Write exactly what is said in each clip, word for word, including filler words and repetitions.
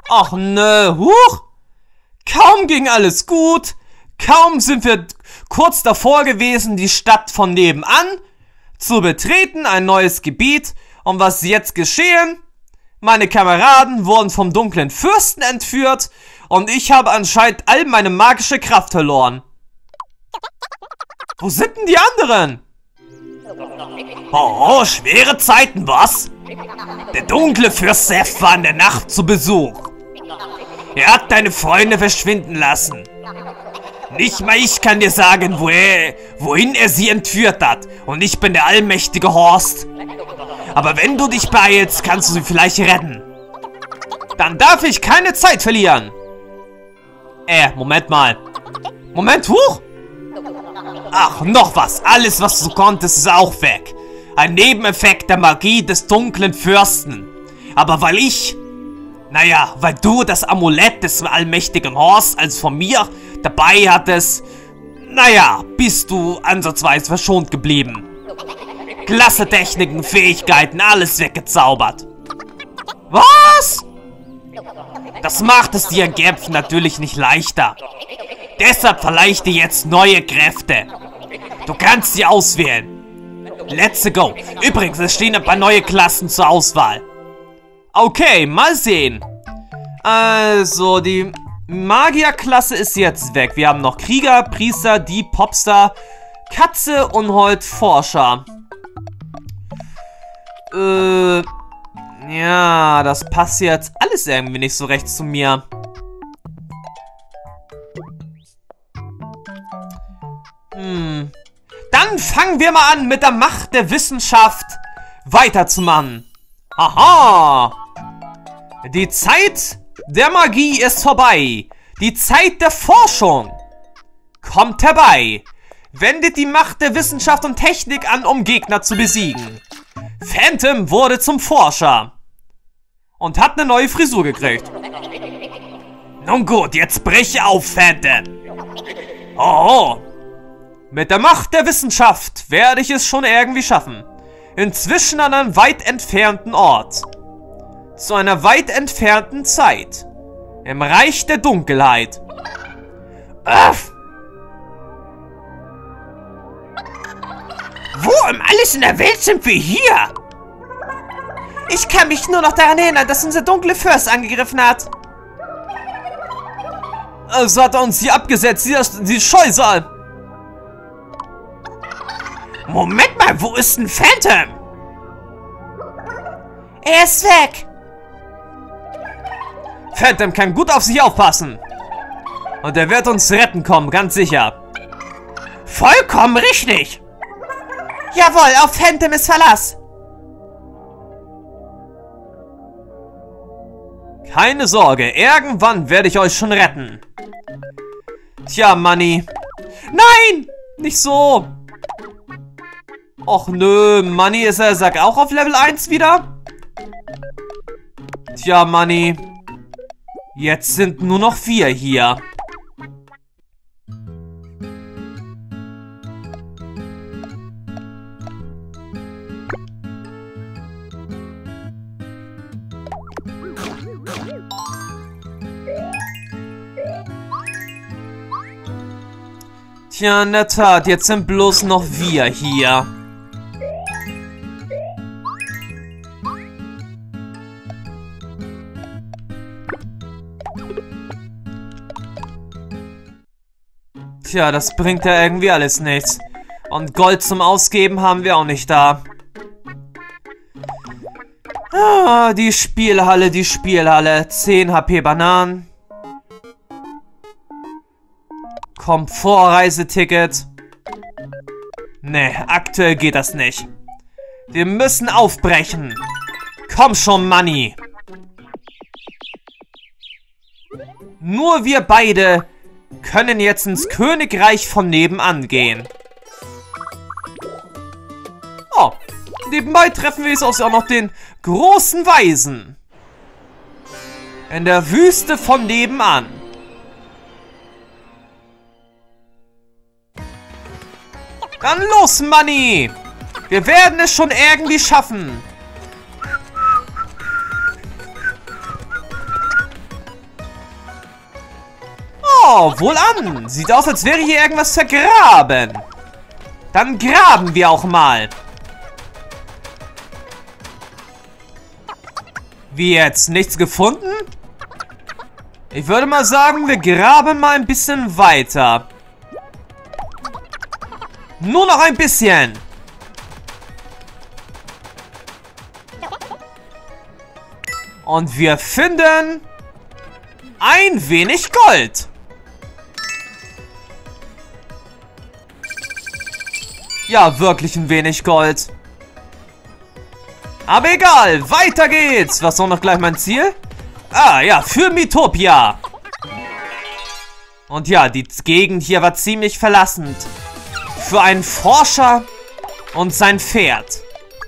Ach nö, huch! Kaum ging alles gut, kaum sind wir kurz davor gewesen, die Stadt von nebenan zu betreten, ein neues Gebiet. Und was ist jetzt geschehen? Meine Kameraden wurden vom dunklen Fürsten entführt und ich habe anscheinend all meine magische Kraft verloren. Wo sind denn die anderen? Oh, schwere Zeiten, was? Der dunkle Fürst Seth war in der Nacht zu Besuch. Er hat deine Freunde verschwinden lassen. Nicht mal ich kann dir sagen, wo er, wohin er sie entführt hat. Und ich bin der allmächtige Horst. Aber wenn du dich beeilst, kannst du sie vielleicht retten. Dann darf ich keine Zeit verlieren. Äh, Moment mal. Moment, huch! Ach, noch was. Alles, was du konntest, ist auch weg. Ein Nebeneffekt der Magie des dunklen Fürsten. Aber weil ich... Naja, weil du das Amulett des allmächtigen Horst als von mir dabei hattest... Naja, bist du ansatzweise verschont geblieben. Klasse Techniken, Fähigkeiten, alles weggezaubert. Was? Das macht es dir in Kämpfen natürlich nicht leichter. Deshalb verleihe ich dir jetzt neue Kräfte. Du kannst sie auswählen. Let's go. Übrigens, es stehen ein paar neue Klassen zur Auswahl. Okay, mal sehen. Also, die Magierklasse ist jetzt weg. Wir haben noch Krieger, Priester, Dieb, Popstar, Katze, Unhold, Forscher. Äh, ja, das passt jetzt alles irgendwie nicht so recht zu mir. Hm. Dann fangen wir mal an, mit der Macht der Wissenschaft weiterzumachen. Aha! Die Zeit der Magie ist vorbei. Die Zeit der Forschung kommt herbei. Wendet die Macht der Wissenschaft und Technik an, um Gegner zu besiegen. Phantom wurde zum Forscher und hat eine neue Frisur gekriegt. Nun gut, jetzt brech auf, Phantom. Oh, mit der Macht der Wissenschaft werde ich es schon irgendwie schaffen. Inzwischen an einem weit entfernten Ort. Zu einer weit entfernten Zeit. Im Reich der Dunkelheit. Öff! Wo um alles in der Welt sind wir hier? Ich kann mich nur noch daran erinnern, dass unser dunkle Fürst angegriffen hat. Also hat er uns hier abgesetzt, die, die Scheusal. Moment mal, wo ist denn Phantom? Er ist weg. Phantom kann gut auf sich aufpassen. Und er wird uns retten kommen, ganz sicher. Vollkommen richtig. Jawohl, auf Phantom ist Verlass. Keine Sorge, irgendwann werde ich euch schon retten. Tja, Manni. Nein, nicht so. Och nö, Manni ist er, sag auch auf Level eins wieder. Tja, Manni. Jetzt sind nur noch vier hier. Tja, in der Tat, jetzt sind bloß noch wir hier. Tja, das bringt ja irgendwie alles nichts. Und Gold zum Ausgeben haben wir auch nicht da. Ah, die Spielhalle, die Spielhalle. zehn HP Bananen. Komfortreiseticket. Nee, aktuell geht das nicht. Wir müssen aufbrechen. Komm schon, Manni. Nur wir beide können jetzt ins Königreich von nebenan gehen. Oh, nebenbei treffen wir jetzt auch noch den großen Weisen. In der Wüste von nebenan. Dann los, Manni! Wir werden es schon irgendwie schaffen. Oh, wohlan. Sieht aus, als wäre hier irgendwas vergraben. Dann graben wir auch mal. Wie jetzt? Nichts gefunden? Ich würde mal sagen, wir graben mal ein bisschen weiter. Nur noch ein bisschen. Und wir finden ein wenig Gold. Ja, wirklich ein wenig Gold. Aber egal, weiter geht's. Was war noch gleich mein Ziel? Ah, ja, für Miitopia. Und ja, die Gegend hier war ziemlich verlassend. Für einen Forscher und sein Pferd.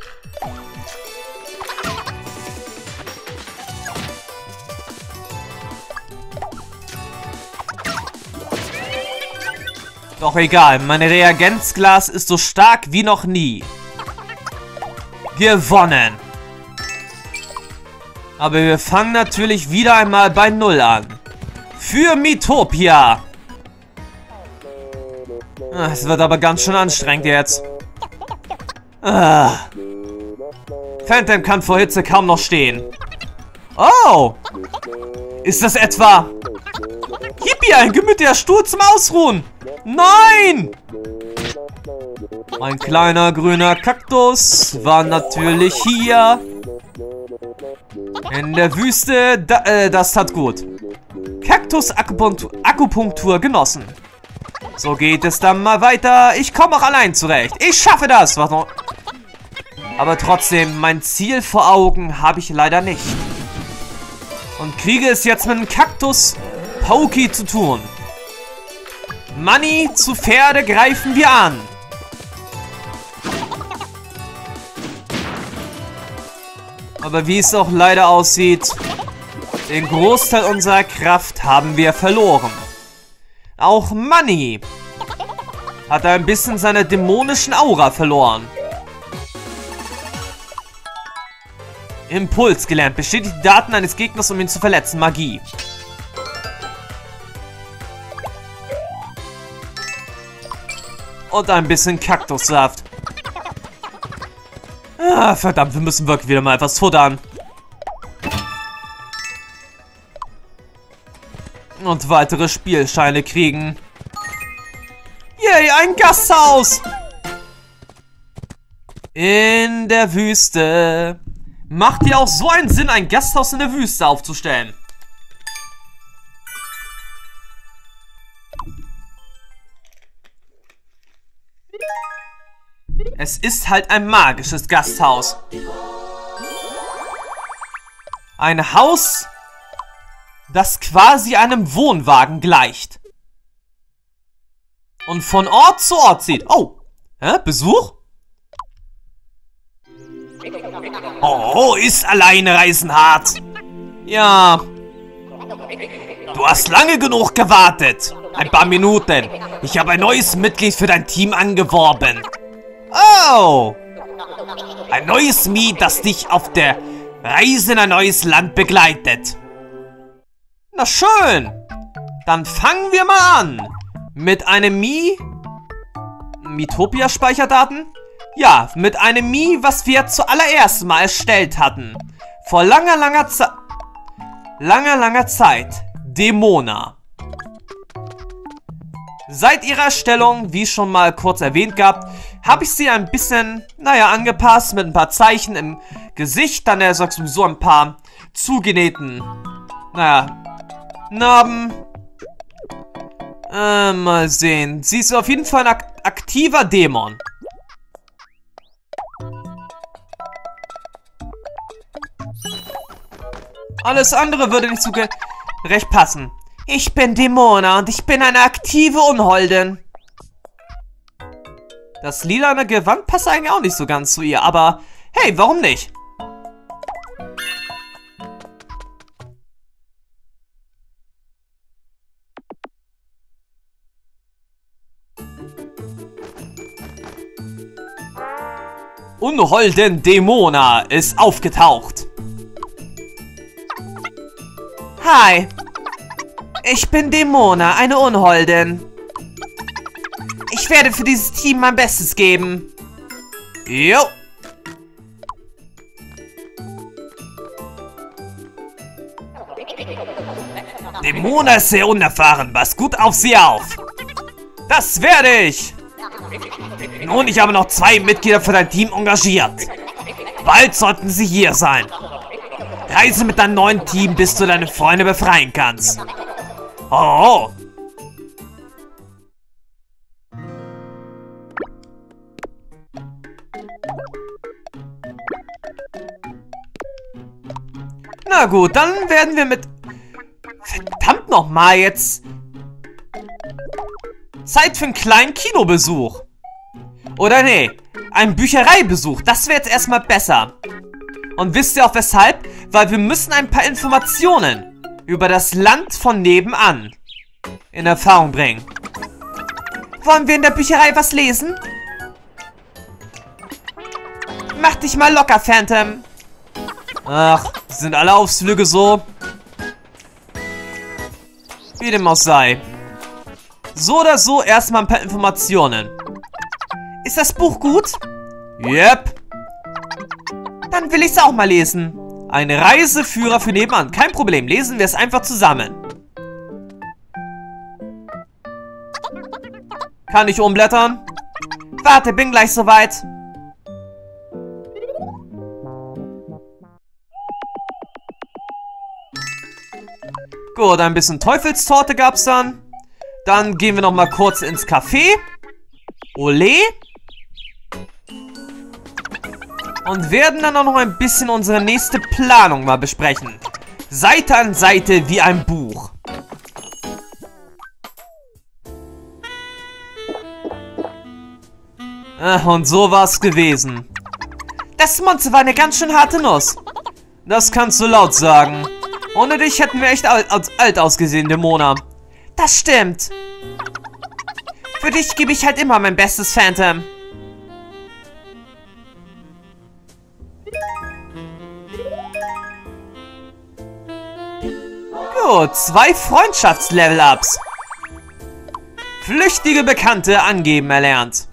Doch egal, mein Reagenzglas ist so stark wie noch nie. Gewonnen. Aber wir fangen natürlich wieder einmal bei Null an. Für Miitopia. Es wird aber ganz schön anstrengend jetzt. Ah. Phantom kann vor Hitze kaum noch stehen. Oh! Ist das etwa... Yippie, ein gemütlicher Stuhl zum Ausruhen! Nein! Ein kleiner grüner Kaktus war natürlich hier. In der Wüste, da, äh, das tat gut. Kaktus-Akupunktur genossen. So geht es dann mal weiter. Ich komme auch allein zurecht. Ich schaffe das. Aber trotzdem, mein Ziel vor Augen habe ich leider nicht. Und kriege es jetzt mit dem Kaktus Poki zu tun. Money zu Pferde greifen wir an. Aber wie es auch leider aussieht, den Großteil unserer Kraft haben wir verloren. Auch Money hat ein bisschen seine dämonischen Aura verloren. Impuls gelernt. Bestätigt die Daten eines Gegners, um ihn zu verletzen. Magie. Und ein bisschen Kaktussaft. Ah, verdammt, wir müssen wirklich wieder mal etwas futtern. Und weitere Spielscheine kriegen. Yay, ein Gasthaus! In der Wüste. Macht ja auch so einen Sinn, ein Gasthaus in der Wüste aufzustellen. Es ist halt ein magisches Gasthaus. Ein Haus, das quasi einem Wohnwagen gleicht. Und von Ort zu Ort zieht. Oh, hä? Besuch? Oh, ist Alleinreisen hart. Ja. Du hast lange genug gewartet. Ein paar Minuten. Ich habe ein neues Mitglied für dein Team angeworben. Oh. Ein neues Mii, das dich auf der Reise in ein neues Land begleitet. Na schön. Dann fangen wir mal an. Mit einem Mii. Miitopia-Speicherdaten? Ja, mit einem Mii, was wir zuallererst mal erstellt hatten. Vor langer, langer Zeit. Langer, langer Zeit. Demona. Seit ihrer Erstellung, wie schon mal kurz erwähnt gehabt, habe ich sie ein bisschen, naja, angepasst mit ein paar Zeichen im Gesicht. Dann er sagt sowieso ein paar zugenähten, naja, Narben. Äh, mal sehen. Sie ist auf jeden Fall ein ak aktiver Dämon. Alles andere würde nicht so recht passen. Ich bin Demona und ich bin eine aktive Unholdin. Das lilane Gewand passt eigentlich auch nicht so ganz zu ihr, aber hey, warum nicht? Unholden Demona ist aufgetaucht. Hi. Ich bin Demona, eine Unholdin. Ich werde für dieses Team mein Bestes geben. Jo. Demona ist sehr unerfahren. Pass gut auf sie auf. Das werde ich. Nun, ich habe noch zwei Mitglieder für dein Team engagiert. Bald sollten sie hier sein. Reise mit deinem neuen Team, bis du deine Freunde befreien kannst. Oh. Na gut, dann werden wir mit... Verdammt nochmal jetzt... Zeit für einen kleinen Kinobesuch. Oder nee, einen Büchereibesuch. Das wäre jetzt erstmal besser. Und wisst ihr auch weshalb? Weil wir müssen ein paar Informationen über das Land von nebenan in Erfahrung bringen. Wollen wir in der Bücherei was lesen? Mach dich mal locker, Phantom. Ach, sind alle Ausflüge so? Wie dem auch sei. So oder so erstmal ein paar Informationen. Ist das Buch gut? Yep. Dann will ich es auch mal lesen. Ein Reiseführer für nebenan. Kein Problem, lesen wir es einfach zusammen. Kann ich umblättern? Warte, bin gleich soweit. Gut, ein bisschen Teufelstorte gab's dann. Dann gehen wir noch mal kurz ins Café. Ole. Und werden dann auch noch ein bisschen unsere nächste Planung mal besprechen. Seite an Seite wie ein Buch. Ach, und so war's gewesen. Das Monster war eine ganz schön harte Nuss. Das kannst du laut sagen. Ohne dich hätten wir echt alt, alt, alt ausgesehen, Demona. Das stimmt. Für dich gebe ich halt immer mein bestes, Phantom. Gut, zwei Freundschaftslevel-Ups. Flüchtige Bekannte angeben erlernt.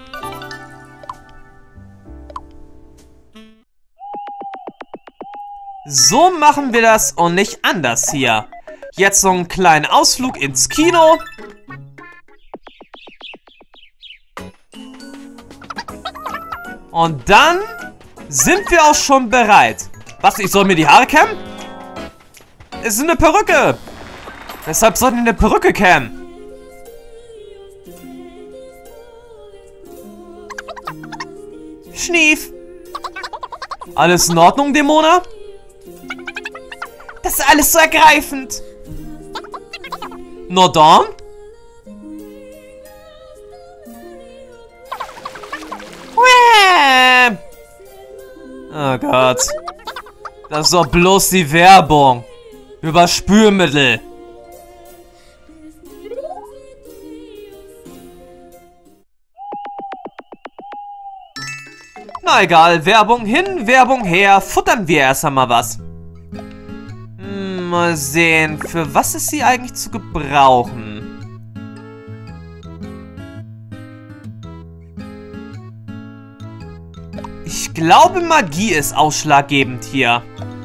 So machen wir das und nicht anders hier. Jetzt so einen kleinen Ausflug ins Kino. Und dann sind wir auch schon bereit. Was, ich soll mir die Haare kämmen? Es ist eine Perücke. Weshalb sollten wir eine Perücke kämmen? Schnief. Alles in Ordnung, Demona? Das ist alles so ergreifend. Na dann? Oh Gott. Das ist doch bloß die Werbung. Über Spülmittel. Na egal, Werbung hin, Werbung her. Futtern wir erst einmal was. Hm, mal sehen, für was ist sie eigentlich zu gebrauchen? Ich glaube, Magie ist ausschlaggebend hier.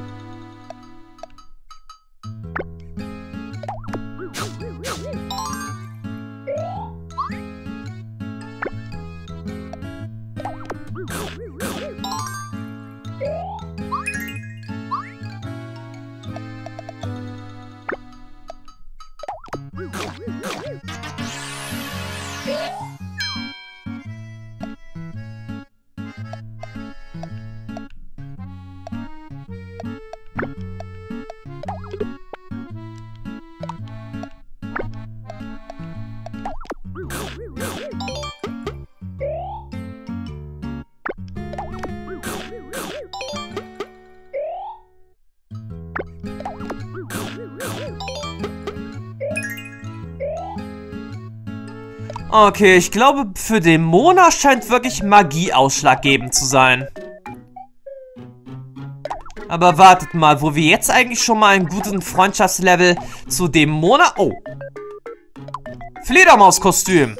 Okay, ich glaube, für Demona scheint wirklich Magie ausschlaggebend zu sein. Aber wartet mal, wo wir jetzt eigentlich schon mal einen guten Freundschaftslevel zu Dämona... Oh. Fledermauskostüm.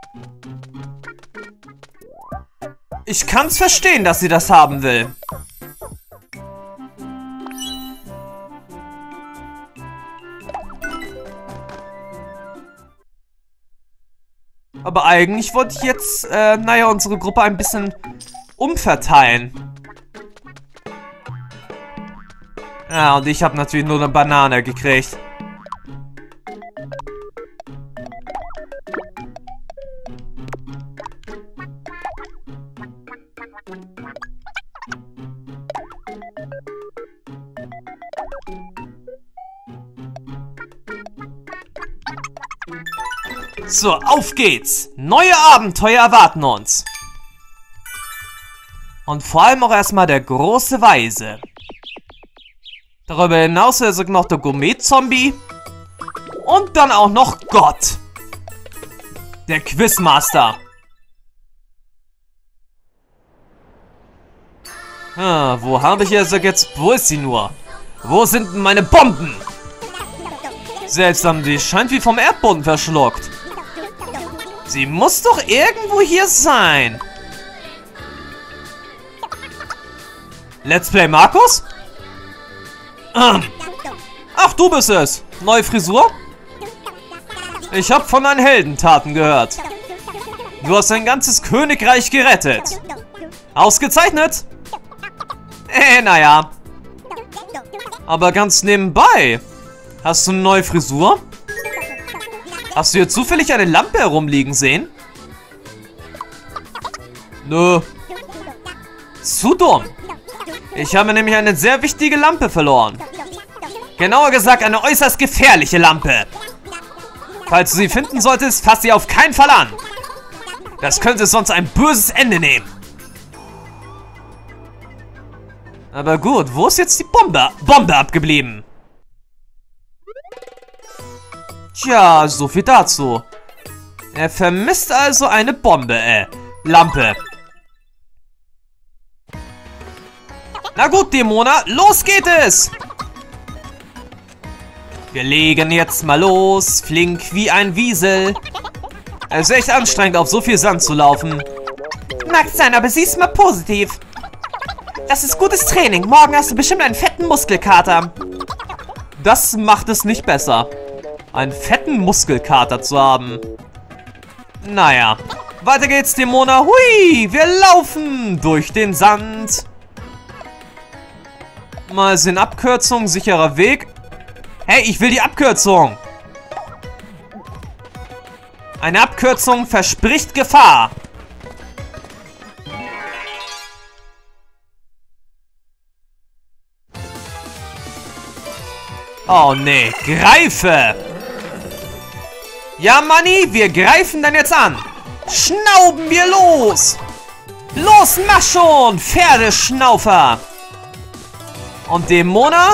Ich kann's verstehen, dass sie das haben will. Aber eigentlich wollte ich jetzt, äh, naja, unsere Gruppe ein bisschen umverteilen. Ja, und ich habe natürlich nur eine Banane gekriegt. So, auf geht's! Neue Abenteuer erwarten uns! Und vor allem auch erstmal der große Weise. Darüber hinaus ist noch der Gourmet-Zombie. Und dann auch noch Gott. Der Quizmaster. Ah, wo habe ich also jetzt... Wo ist sie nur? Wo sind denn meine Bomben? Seltsam, die scheint wie vom Erdboden verschluckt. Sie muss doch irgendwo hier sein. Let's Play Markus? Ähm. Ach, du bist es. Neue Frisur? Ich habe von deinen Heldentaten gehört. Du hast ein ganzes Königreich gerettet. Ausgezeichnet. Äh, naja. Aber ganz nebenbei. Hast du eine neue Frisur? Hast du hier zufällig eine Lampe herumliegen sehen? Nö. Zu dumm. Ich habe nämlich eine sehr wichtige Lampe verloren. Genauer gesagt, eine äußerst gefährliche Lampe. Falls du sie finden solltest, fass sie auf keinen Fall an. Das könnte sonst ein böses Ende nehmen. Aber gut, wo ist jetzt die Bombe, Bombe abgeblieben? Tja, so viel dazu. Er vermisst also eine Bombe, äh, Lampe. Na gut, Dämona, los geht es! Wir legen jetzt mal los, flink wie ein Wiesel. Es ist echt anstrengend, auf so viel Sand zu laufen. Mag sein, aber sieh's mal positiv. Das ist gutes Training. Morgen hast du bestimmt einen fetten Muskelkater. Das macht es nicht besser. Einen fetten Muskelkater zu haben. Naja. Weiter geht's, Dämona. Hui, wir laufen durch den Sand. Mal sehen, Abkürzung, sicherer Weg. Hey, ich will die Abkürzung. Eine Abkürzung verspricht Gefahr. Oh nee, greife! Ja, Manni, wir greifen dann jetzt an. Schnauben wir los! Los, mach schon, Pferdeschnaufer! Und Dämona?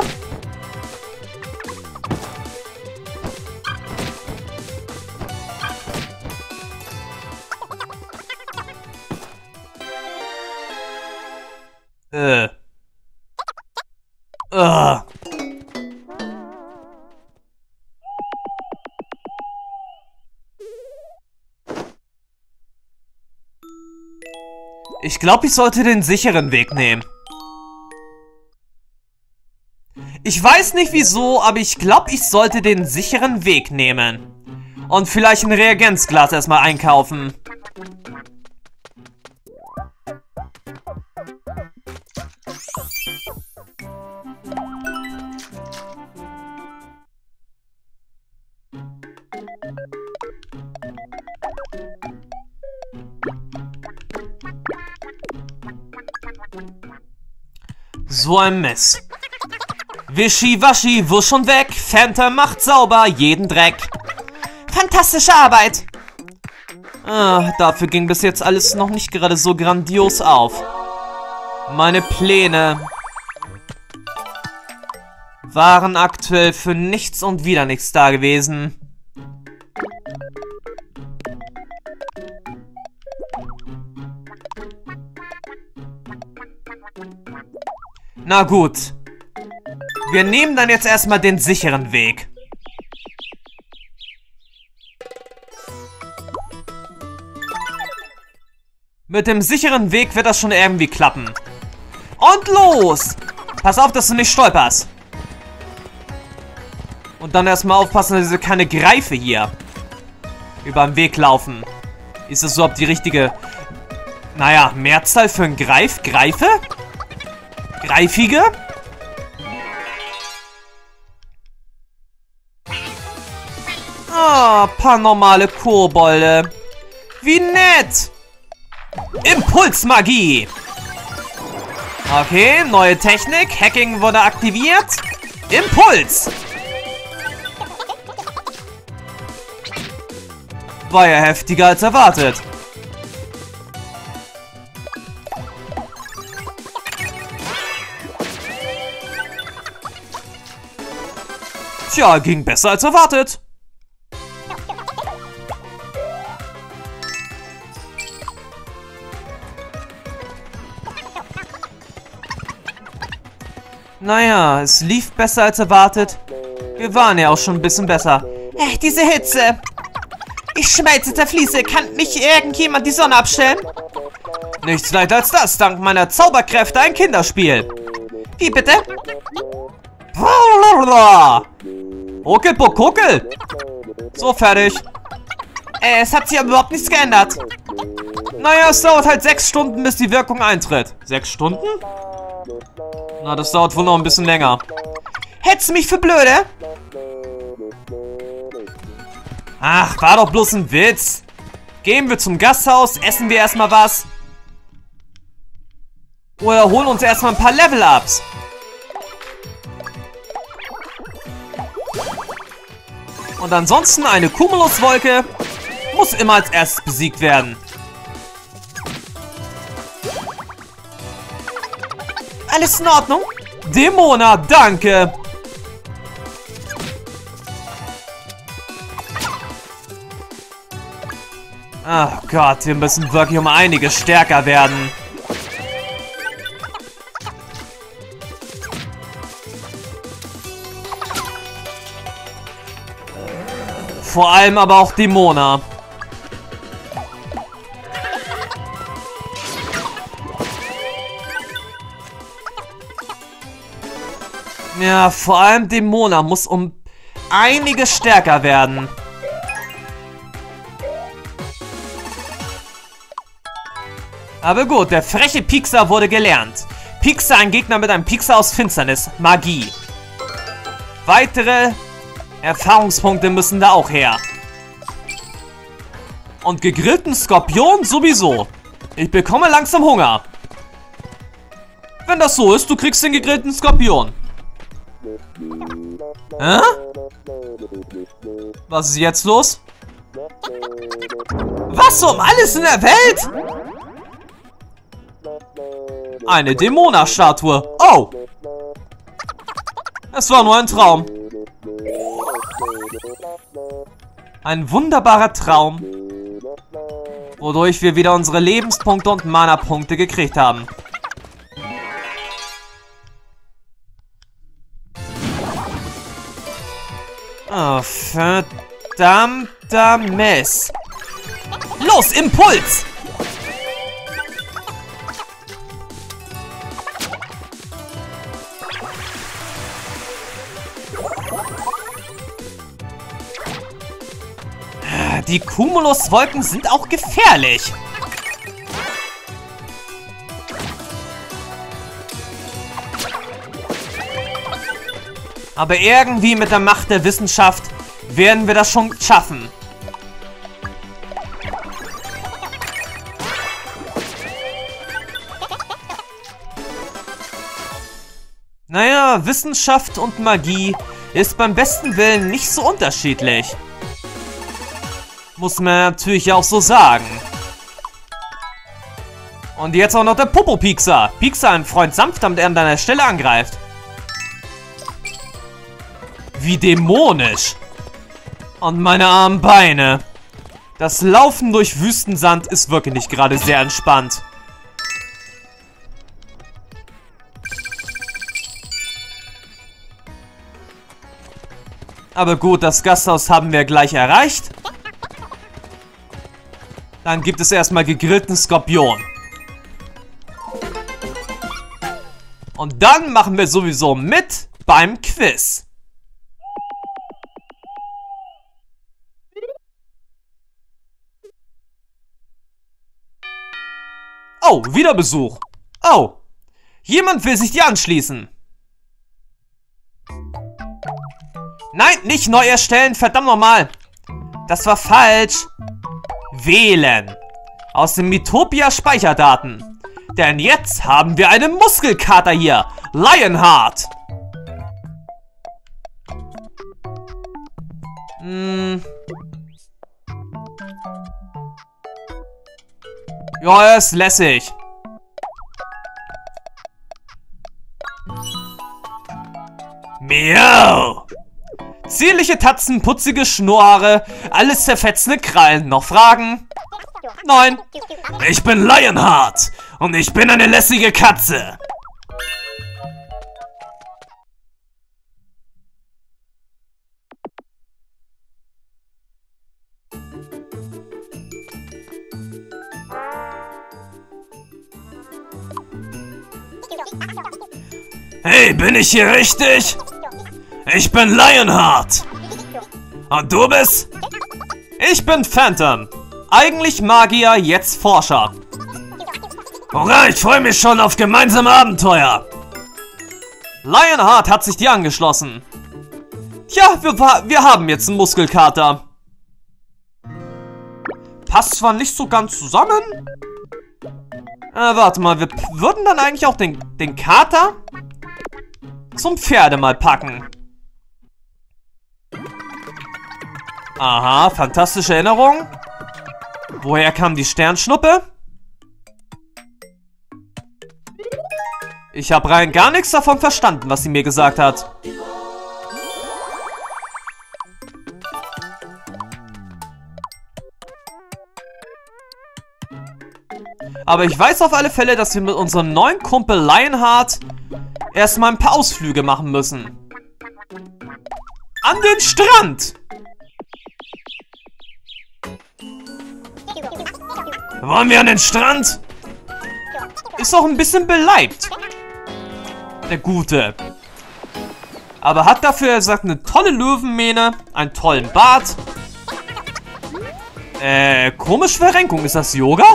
Äh. Äh. Ich glaube, ich sollte den sicheren Weg nehmen. Ich weiß nicht wieso, aber ich glaube, ich sollte den sicheren Weg nehmen. Und vielleicht ein Reagenzglas erstmal einkaufen. So ein Mess. Wischiwaschi, wusch und weg. Fanta macht sauber jeden Dreck. Fantastische Arbeit. Ah, dafür ging bis jetzt alles noch nicht gerade so grandios auf. Meine Pläne waren aktuell für nichts und wieder nichts da gewesen. Na gut, Wir nehmen dann jetzt erstmal den sicheren Weg. Mit dem sicheren Weg wird das schon irgendwie klappen. Und los! Pass auf, dass du nicht stolperst. Und dann erstmal aufpassen, dass diese keine Greife hier über den Weg laufen. Ist das überhaupt die richtige... Naja, Mehrzahl für ein Greif? Greife? Greifige? Ah, paar normale Kobolde. Wie nett! Impulsmagie! Okay, neue Technik. Hacking wurde aktiviert. Impuls! War ja heftiger als erwartet. Tja, ging besser als erwartet. Naja, es lief besser als erwartet. Wir waren ja auch schon ein bisschen besser. Äh, diese Hitze. Ich schmelze, zerfließe. Kann nicht irgendjemand die Sonne abstellen? Nichts leichter als das. Dank meiner Zauberkräfte ein Kinderspiel. Wie bitte? Huckelpuck, huckel. So, fertig. Äh, es hat sich aber überhaupt nichts geändert. Naja, es dauert halt sechs Stunden, bis die Wirkung eintritt. Sechs Stunden? Na, das dauert wohl noch ein bisschen länger. Hättest du mich für blöde? Ach, war doch bloß ein Witz. Gehen wir zum Gasthaus, essen wir erstmal was. Oder holen uns erstmal ein paar Level-Ups. Und ansonsten eine Cumuluswolke muss immer als erstes besiegt werden. Alles in Ordnung? Dämona, danke! Ach Gott, wir müssen wirklich um einiges stärker werden. Vor allem aber auch Dämona. Ja, vor allem Dämona muss um einiges stärker werden. Aber gut, der freche Piekser wurde gelernt. Piekser, ein Gegner mit einem Piekser aus Finsternis. Magie. Weitere Erfahrungspunkte müssen da auch her. Und gegrillten Skorpion sowieso. Ich bekomme langsam Hunger. Wenn das so ist, du kriegst den gegrillten Skorpion. Hä? Was ist jetzt los? Was um alles in der Welt? Eine Dämona-Statue. Oh! Es war nur ein Traum. Ein wunderbarer Traum, wodurch wir wieder unsere Lebenspunkte und Mana-Punkte gekriegt haben. Oh, verdammter Mess. Los, Impuls! Die Cumuluswolken sind auch gefährlich. Aber irgendwie mit der Macht der Wissenschaft werden wir das schon schaffen. Naja, Wissenschaft und Magie ist beim besten Willen nicht so unterschiedlich. Muss man natürlich auch so sagen. Und jetzt auch noch der Popo-Piekser. Piekser, ein Freund sanft, damit er an deiner Stelle angreift. Wie dämonisch. Und meine armen Beine. Das Laufen durch Wüstensand ist wirklich nicht gerade sehr entspannt. Aber gut, das Gasthaus haben wir gleich erreicht. Dann gibt es erstmal gegrillten Skorpion. Und dann machen wir sowieso mit beim Quiz. Oh, wieder Besuch. Oh, jemand will sich dir anschließen. Nein, nicht neu erstellen, verdammt nochmal. Das war falsch. Wählen. Aus dem Miitopia Speicherdaten. Denn jetzt haben wir einen Muskelkater hier. Lionheart. Hm. Ja, er ist lässig. Miau. Zierliche Tatzen, putzige Schnurrhaare, alles zerfetzende Krallen. Noch Fragen? Nein. Ich bin Lionheart und ich bin eine lässige Katze. Hey, bin ich hier richtig? Ich bin Lionheart. Und du bist? Ich bin Phantom. Eigentlich Magier, jetzt Forscher. Hurra, ich freue mich schon auf gemeinsame Abenteuer. Lionheart hat sich dir angeschlossen. Tja, wir, wir haben jetzt einen Muskelkater. Passt zwar nicht so ganz zusammen. Äh, warte mal, wir würden dann eigentlich auch den, den Kater zum Pferde mal packen. Aha, fantastische Erinnerung. Woher kam die Sternschnuppe? Ich habe rein gar nichts davon verstanden, was sie mir gesagt hat. Aber ich weiß auf alle Fälle, dass wir mit unserem neuen Kumpel Lionheart erstmal ein paar Ausflüge machen müssen. An den Strand! Wollen wir an den Strand? Ist auch ein bisschen beleibt. Der Gute. Aber hat dafür, er sagt, eine tolle Löwenmähne, einen tollen Bart. Äh, komische Verrenkung. Ist das Yoga?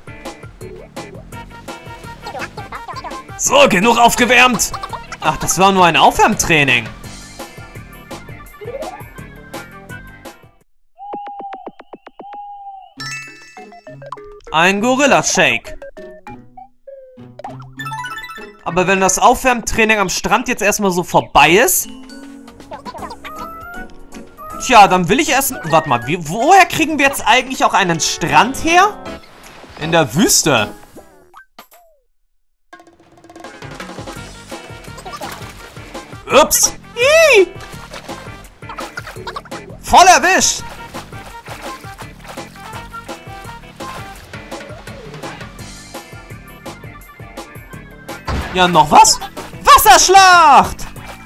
So, genug aufgewärmt. Ach, das war nur ein Aufwärmtraining. Ein Gorilla-Shake. Aber wenn das Aufwärmtraining am Strand jetzt erstmal so vorbei ist... Tja, dann will ich erst... Warte mal, wie, woher kriegen wir jetzt eigentlich auch einen Strand her? In der Wüste. Ups. Ih. Voll erwischt. Ja, noch was? Wasserschlacht!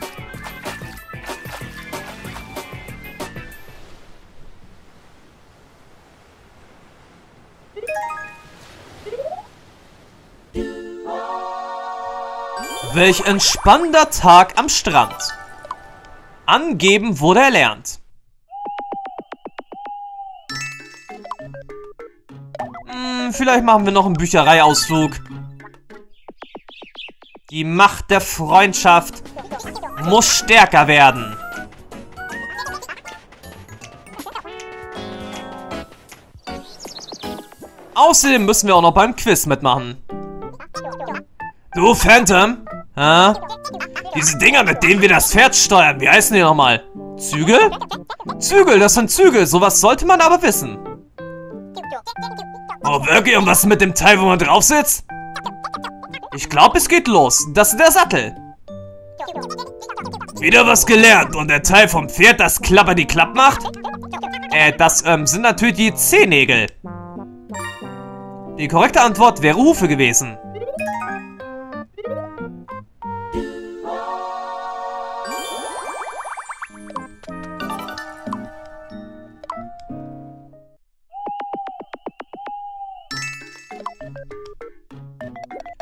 Welch entspannender Tag am Strand. Angeben wurde erlernt. Hm, vielleicht machen wir noch einen Büchereiausflug. Die Macht der Freundschaft muss stärker werden. Außerdem müssen wir auch noch beim Quiz mitmachen. Du, Phantom? Hä? Diese Dinger, mit denen wir das Pferd steuern, wie heißen die nochmal? Zügel? Zügel, das sind Zügel. Sowas sollte man aber wissen. Oh, wirklich? Und was ist mit dem Teil, wo man drauf sitzt? Ich glaube, es geht los. Das ist der Sattel. Wieder was gelernt. Und der Teil vom Pferd, das Klapper die Klapp macht? Äh, das ähm, sind natürlich die Zehennägel. Die korrekte Antwort wäre Hufe gewesen.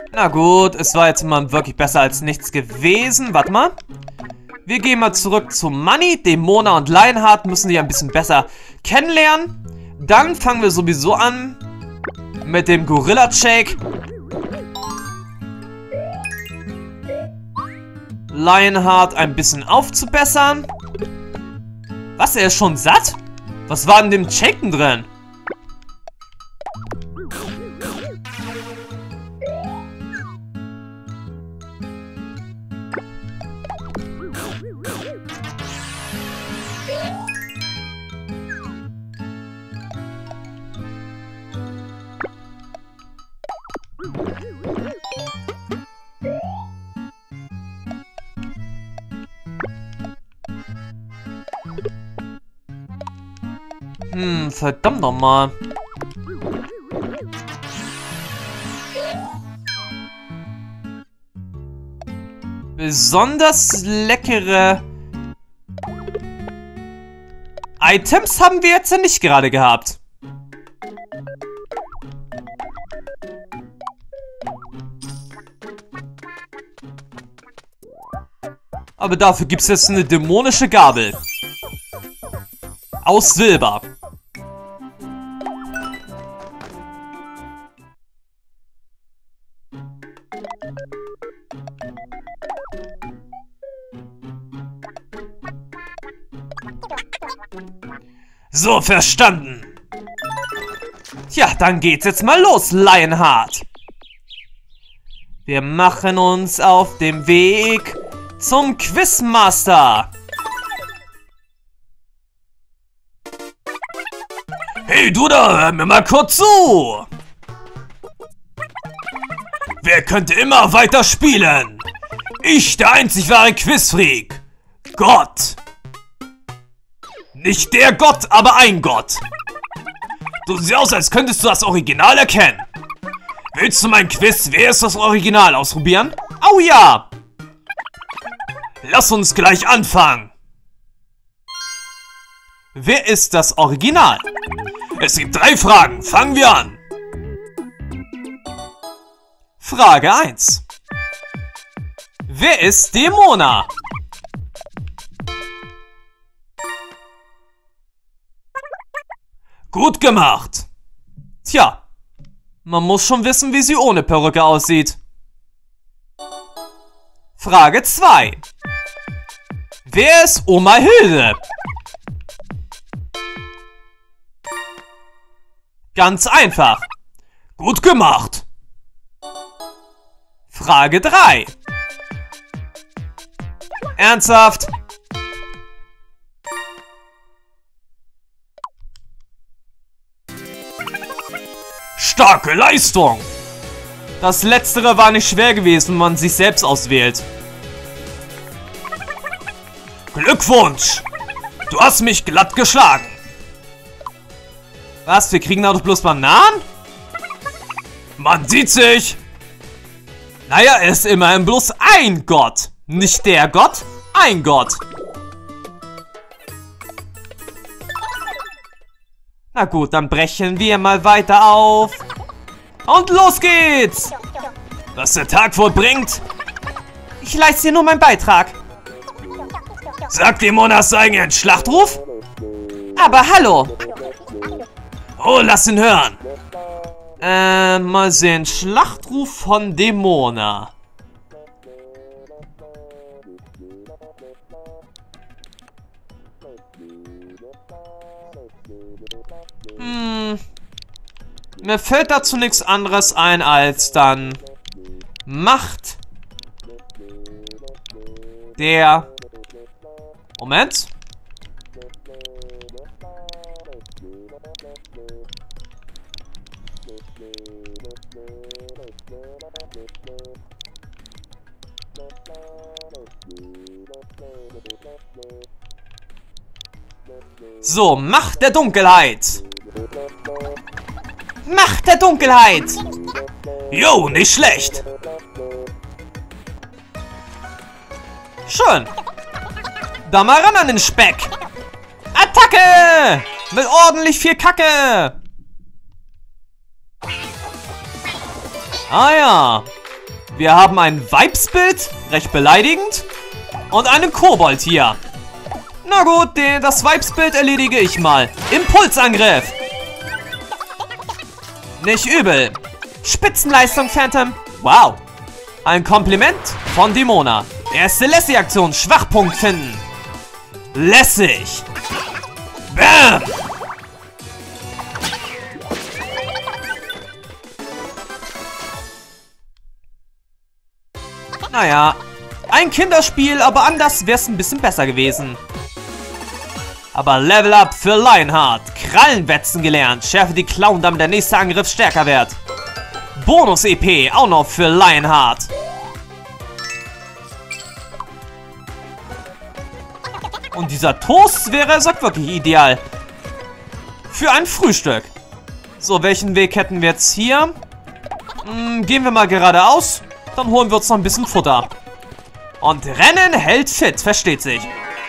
Na gut, es war jetzt mal wirklich besser als nichts gewesen. Warte mal. Wir gehen mal zurück zu Money. Demona und Lionheart müssen die ein bisschen besser kennenlernen. Dann fangen wir sowieso an mit dem Gorilla-Shake. Lionheart ein bisschen aufzubessern. Was, er ist schon satt? Was war in dem Shaken drin? Hm, verdammt nochmal. Besonders leckere Items haben wir jetzt ja nicht gerade gehabt. Aber dafür gibt es jetzt eine dämonische Gabel. Aus Silber. So, verstanden. Tja, dann geht's jetzt mal los, Lionheart. Wir machen uns auf den Weg zum Quizmaster. Hey, du da, hör mir mal kurz zu. Wer könnte immer weiter spielen? Ich, der einzig wahre Quizfreak. Gott. Nicht der Gott, aber ein Gott. Du siehst aus, als könntest du das Original erkennen. Willst du mein Quiz, wer ist das Original, ausprobieren? Oh ja. Lass uns gleich anfangen. Wer ist das Original? Es gibt drei Fragen. Fangen wir an. Frage eins. Wer ist Demona? Gut gemacht. Tja, man muss schon wissen, wie sie ohne Perücke aussieht. Frage zwei. Wer ist Oma Hilde? Ganz einfach. Gut gemacht. Frage drei. Ernsthaft? Starke Leistung! Das Letztere war nicht schwer gewesen, wenn man sich selbst auswählt. Glückwunsch! Du hast mich glatt geschlagen. Was, wir kriegen da doch bloß Bananen? Man sieht sich! Naja, er ist immerhin bloß ein Gott. Nicht der Gott, ein Gott. Na gut, dann brechen wir mal weiter auf. Und los geht's! Was der Tag vollbringt? Ich leiste dir nur meinen Beitrag. Sagt Demona, es sei ein Schlachtruf? Aber hallo! Oh, lass ihn hören! Äh, mal sehen. Schlachtruf von Demona. Hm. Mir fällt dazu nichts anderes ein als dann Macht der... Moment. So, Macht der Dunkelheit. Macht der Dunkelheit. Jo, nicht schlecht. Schön. Da mal ran an den Speck. Attacke! Mit ordentlich viel Kacke. Ah ja. Wir haben ein Weibsbild, recht beleidigend. Und einen Kobold hier. Na gut, den, das Weibsbild erledige ich mal. Impulsangriff. Nicht übel. Spitzenleistung, Phantom. Wow. Ein Kompliment von Demona. Erste Lassie-Aktion. Schwachpunkt finden. Lässig. Bam. Naja, ein Kinderspiel, aber anders wäre es ein bisschen besser gewesen. Aber Level Up für Lionheart. Krallenwetzen gelernt. Schärfe die Klauen, damit der nächste Angriff stärker wird. Bonus-E P auch noch für Lionheart. Und dieser Toast wäre, sagt wirklich ideal. Für ein Frühstück. So, welchen Weg hätten wir jetzt hier? Hm, gehen wir mal geradeaus. Dann holen wir uns noch ein bisschen Futter. Und Rennen hält fit, versteht sich.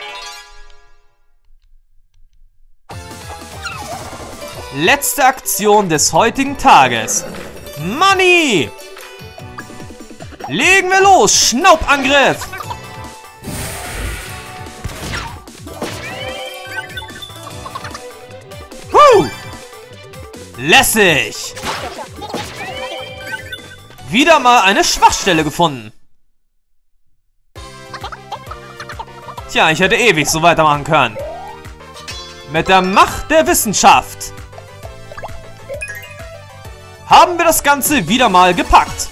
Letzte Aktion des heutigen Tages. Money! Legen wir los! Schnaubangriff! Huh! Lässig! Wieder mal eine Schwachstelle gefunden. Tja, ich hätte ewig so weitermachen können. Mit der Macht der Wissenschaft haben wir das Ganze wieder mal gepackt.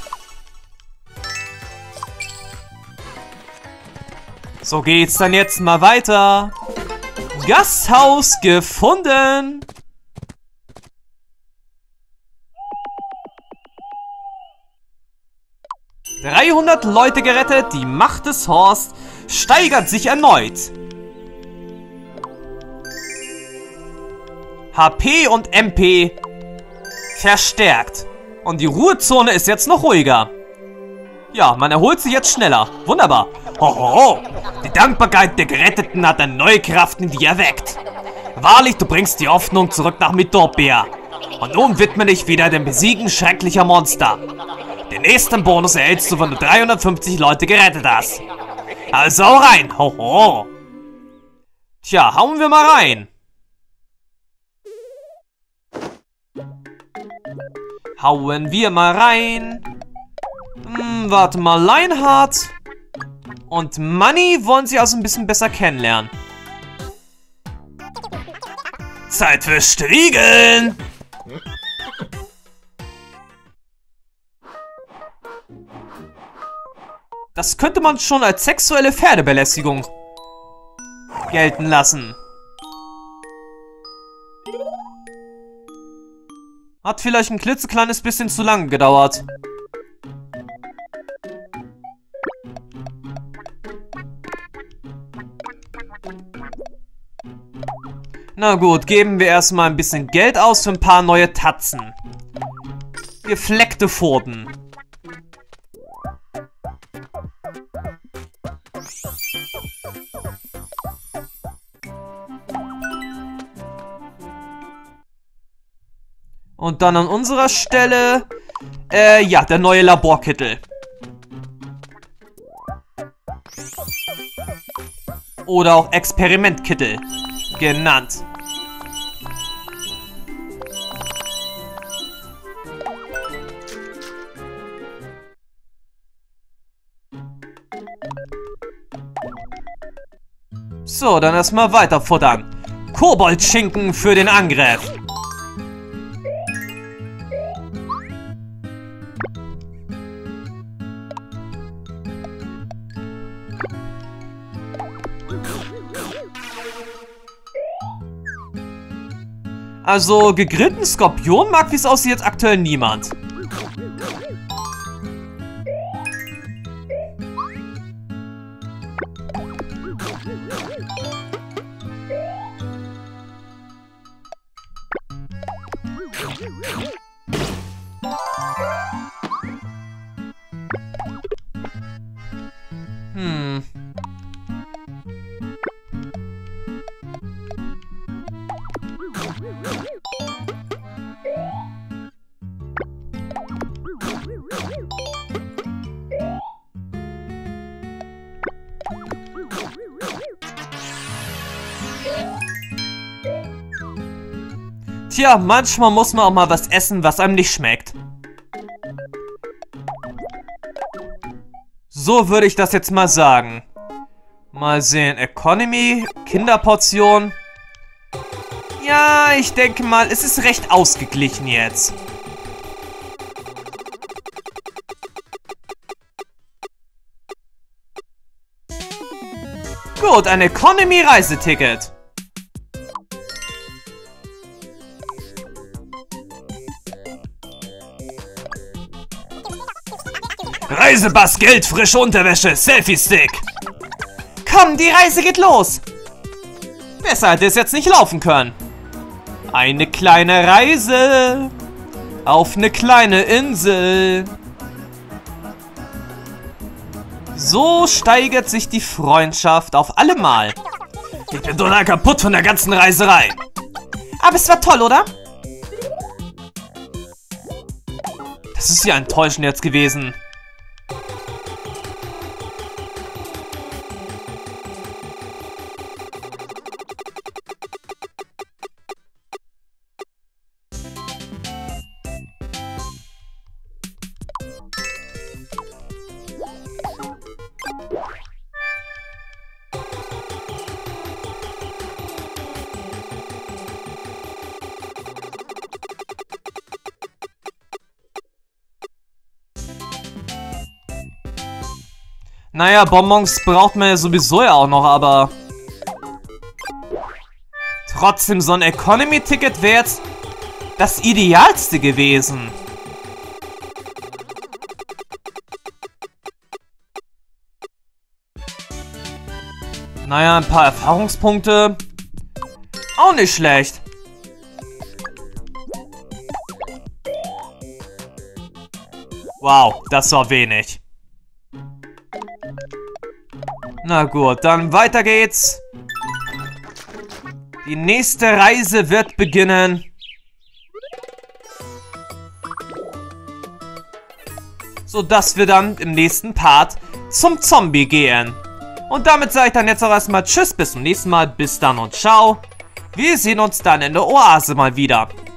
So geht's dann jetzt mal weiter. Gasthaus gefunden. dreihundert Leute gerettet, die Macht des Horst steigert sich erneut. H P und M P verstärkt. Und die Ruhezone ist jetzt noch ruhiger. Ja, man erholt sich jetzt schneller. Wunderbar. Hoho, die Dankbarkeit der Geretteten hat eine neue Kraft in dir erweckt. Wahrlich, du bringst die Hoffnung zurück nach Mythopia. Und nun widme dich wieder dem Besiegen schrecklicher Monster. Den nächsten Bonus erhältst du, wenn du dreihundertfünfzig Leute gerettet hast. Also hau rein. Hoho. Tja, hauen wir mal rein. Hauen wir mal rein. Hm, warte mal, Lionheart und Money wollen sie also ein bisschen besser kennenlernen. Zeit für Striegeln. Das könnte man schon als sexuelle Pferdebelästigung gelten lassen. Hat vielleicht ein klitzekleines bisschen zu lange gedauert. Na gut, geben wir erstmal ein bisschen Geld aus für ein paar neue Tatzen. Gefleckte Pfoten. Und dann an unserer Stelle, äh, ja, der neue Laborkittel. Oder auch Experimentkittel genannt. So, dann erstmal weiter futtern. Koboldschinken für den Angriff. Also, gegrillten Skorpion mag, wie es aussieht, jetzt aktuell niemand. Hm. Tja, manchmal muss man auch mal was essen, was einem nicht schmeckt. So würde ich das jetzt mal sagen. Mal sehen, Economy, Kinderportion. Ja, ich denke mal, es ist recht ausgeglichen jetzt. Gut, ein Economy-Reiseticket. Reisepass, Geld, frische Unterwäsche, Selfie-Stick. Komm, die Reise geht los. Besser hätte es jetzt nicht laufen können. Eine kleine Reise auf eine kleine Insel. So steigert sich die Freundschaft auf allemal. Ich bin total kaputt von der ganzen Reiserei. Aber es war toll, oder? Das ist ja enttäuschend jetzt gewesen. Naja, Bonbons braucht man ja sowieso ja auch noch, aber... Trotzdem, so ein Economy-Ticket wäre jetzt das Idealste gewesen. Naja, ein paar Erfahrungspunkte. Auch nicht schlecht. Wow, das war wenig. Na gut, dann weiter geht's. Die nächste Reise wird beginnen. Sodass wir dann im nächsten Part zum Zombie gehen. Und damit sage ich dann jetzt auch erstmal Tschüss, bis zum nächsten Mal. Bis dann und ciao. Wir sehen uns dann in der Oase mal wieder.